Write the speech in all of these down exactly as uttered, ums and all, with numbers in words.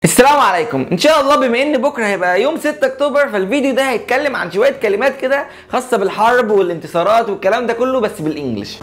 السلام عليكم. ان شاء الله بما ان بكره هيبقى يوم ستة اكتوبر، فالفيديو ده هيتكلم عن شويه كلمات كده خاصه بالحرب والانتصارات والكلام ده كله بس بالانجلش.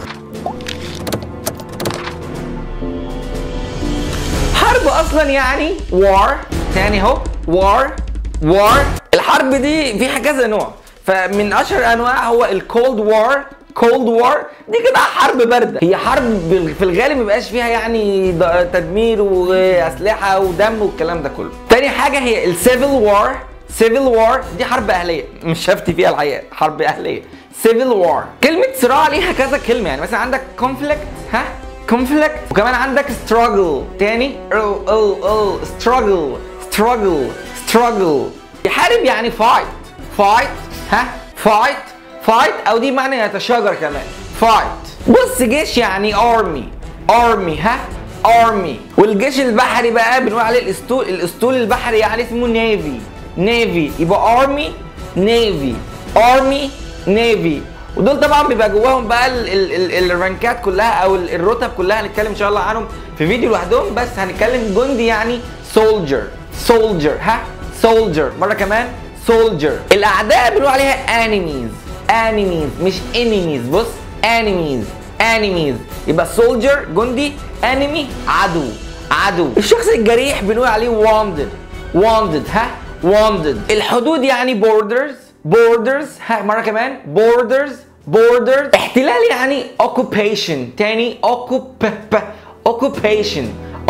حرب اصلا يعني war، تاني اهو war war. الحرب دي فيها كذا نوع، فمن اشهر انواع هو الكولد وار. كولد وار دي كده حرب بارده، هي حرب في الغالب مبقاش فيها يعني تدمير واسلحه ودم والكلام ده كله. تاني حاجه هي السيفل وار. سيفل وار دي حرب اهليه، مش هفتي فيها الحقيقه، حرب اهليه سيفل وار. كلمه صراع ليها كذا كلمه، يعني مثلا عندك كونفليكت، ها كونفليكت، وكمان عندك ستراجل. تاني ال ال ال ستراجل ستراجل ستراجل. يحارب يعني فايت فايت، ها فايت فايت، او دي معنى يتشاجر كمان فايت. بص جيش يعني ارمي ارمي، ها ارمي. والجيش البحري بقى بنقول عليه الاسطول. الاسطول البحري يعني اسمه نيفي نيفي، يبقى ارمي نيفي ارمي نيفي. ودول طبعا بيبقى جواهم بقى ال ال ال الرانكات كلها او الرتب كلها، هنتكلم ان شاء الله عنهم في فيديو لوحدهم. بس هنتكلم جندي يعني سولجر سولجر، ها سولجر. مره كمان سولجر. الاعداء بنقول عليها انيميز انيميز مش انيميز. بص انيميز انيميز، يبقى سولجر جندي، انمي عدو عدو. الشخص الجريح بنقول عليه wounded wounded، ها wounded. الحدود يعني borders borders، ها مره كمان borders borders. احتلال يعني occupation. تاني occupation occupation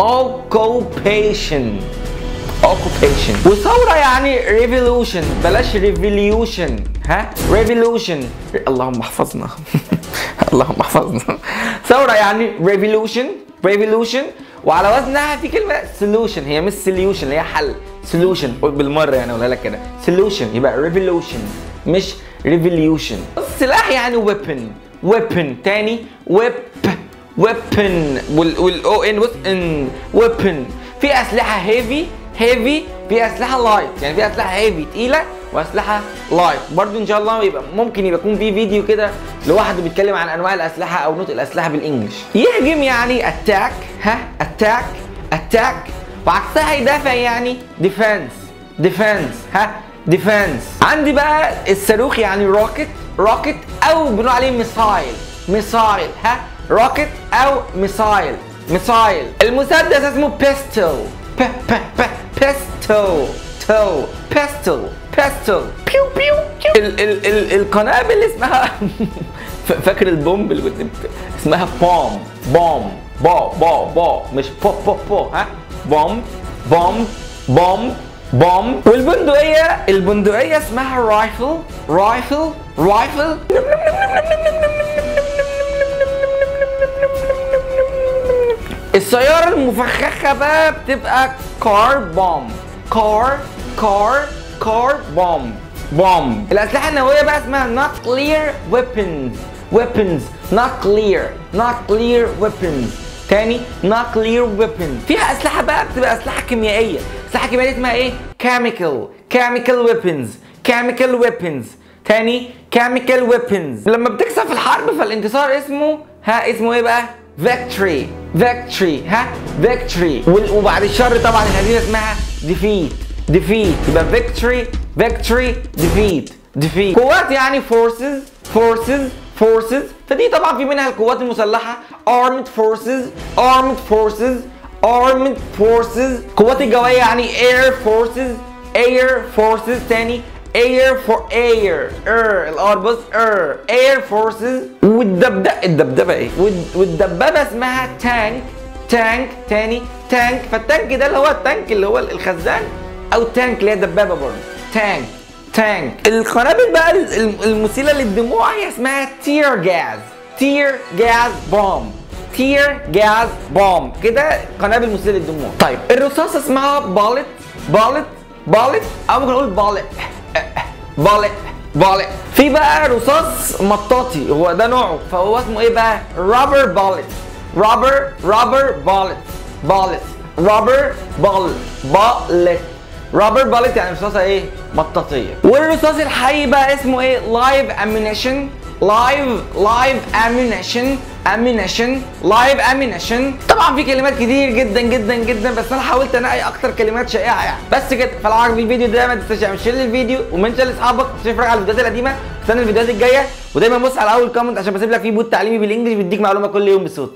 occupation occupation. وثورة يعني revolution، بلاش revolution، ها revolution. اللهم احفظنا اللهم احفظنا. ثورة يعني revolution revolution، وعلى وزنها في كلمة solution، هي مش solution اللي هي حل، solution بالمرة يعني اقولها لك كده solution، يبقى revolution مش revolution. السلاح يعني weapon weapon. تاني whip weapon، والاو ان بص ان weapon. في اسلحة heavy هيفي، في اسلحه لايت، يعني في اسلحه هيفي تقيله واسلحه لايت. برضو ان شاء الله يبقى ممكن يبقى يكون في فيديو كده لوحده بيتكلم عن انواع الاسلحه او نطق الاسلحه بالانجلش. يهجم يعني اتاك، ها اتاك اتاك. وعكسها يدافع يعني ديفنس ديفنس، ها ديفنس. عندي بقى الصاروخ يعني روكت روكت، او بنقول عليه ميسايل ميسايل، ها روكت او ميسايل ميسايل. المسدس اسمه بيستل ب ب ب بيستل تو بيستل بيستل بيو بيو بيو. ال ال ال القنابل اسمها فاكر البومب اللي كنت اسمها بوم بوم بو بو بو مش بو بو بو، ها بوم بوم بوم بوم. والبندقية البندقية اسمها رايفل رايفل رايفل. السيارة المفخخة بقى بتبقى كار بوم كار كار كار بوم بوم. الأسلحة النووية بقى اسمها nuclear weapons weapons nuclear nuclear weapons. تاني nuclear weapons. فيها أسلحة بقى بتبقى أسلحة كيميائية. أسلحة كيميائية اسمها إيه؟ chemical chemical weapons chemical weapons. تاني chemical weapons. لما بتكسب في الحرب فالانتصار اسمه، ها اسمه إيه بقى؟ victory victory، ها victory. وبعد الشر طبعا الهزيمه اسمها defeat defeat، يبقى victory victory defeat defeat. قوات يعني forces forces forces، فدي طبعا في منها القوات المسلحه armed forces armed forces armed forces. قوات الجويه يعني air forces air forces. تاني air for air air الار بص air air forces. والدبدبه الدبدبه ايه والدبابه اسمها تانك تانك. تاني تانك، فالتانك ده اللي هو التانك اللي هو الخزان، او تانك اللي هي دبابه برضه تانك تانك. القنابل بقى المسيله للدموع هي اسمها تير جاز تير جاز بوم تير جاز بوم. كده قنابل مسيله للدموع. طيب الرصاصه اسمها بالت بالت بالت، او ممكن نقول بالت بالت بالت. في بقى رصاص مطاطي، هو ده نوعه، فهو اسمه ايه بقى؟ رابر بالت رابر رابر بالت بالت رابر بالت بالت رابر بالت، يعني رصاصه ايه؟ مطاطيه. والرصاص الحي بقى اسمه ايه؟ لايف امينيشن لايف لايف امينيشن امينيشن لايف امينيشن. طبعا في كلمات كتير جدا جدا جدا بس انا حاولت انقي اكتر كلمات شائعه يعني. بس كده، فلو عجبك الفيديو ده ما تنساش تعمل شير للفيديو ومنشن لاصحابك وتتفرج على الفيديوهات القديمه. استنى الفيديوهات الجايه ودايما بص على اول كومنت عشان بسيب لك فيه بوت تعليمي بالانجلش بيديك معلومه كل يوم بصوت.